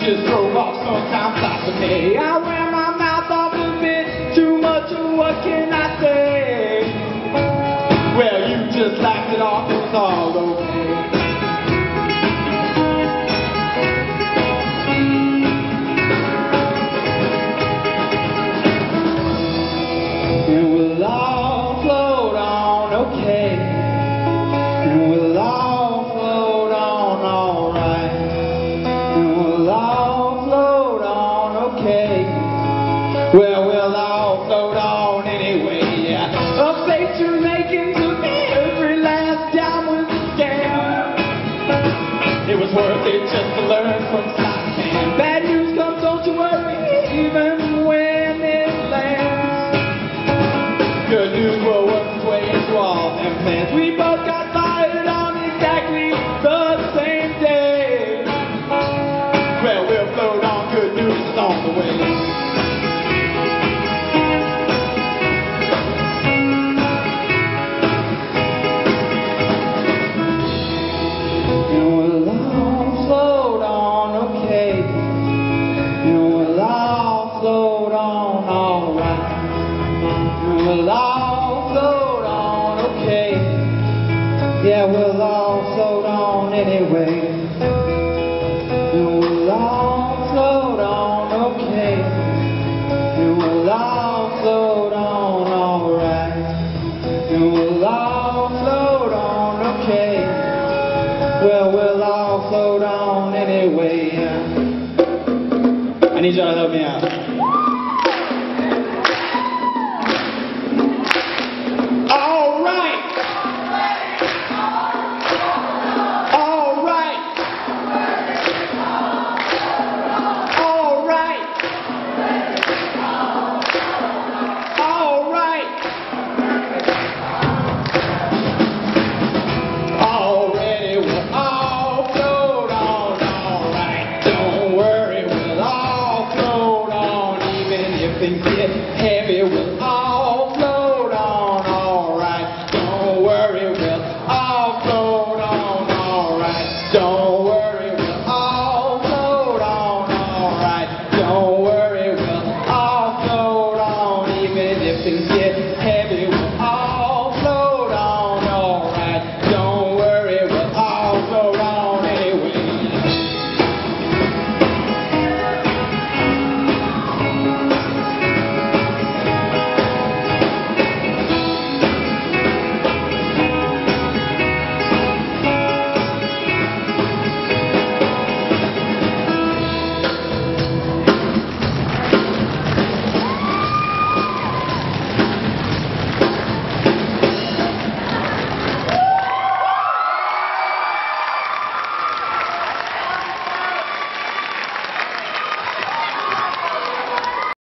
just drove off sometimes like a day. I wear my mouth off a bit too much, what can I say? Well, you just laughed it off, it was all okay. And we'll all float on okay. And we'll all float on alright. And we'll all float on okay. Well, we'll all float on anyway, yeah. A face you're making to me, every last dime was a scam. It was worth it just to learn from Matthan. Bad news comes, don't you worry, even when it lands. Good news will work its way into all them plans. We both got fired on exactly the same day. Well, we'll float on, good news is on the way. We'll all float on, okay. Yeah, we'll all float on anyway. And we'll all float on, okay. And we'll all float on, alright. And we'll all float on, okay. Well, we'll all float on anyway. I need y'all to help me out. Things get heavy, we'll all float on, alright. Don't worry, we'll all float on, alright. Don't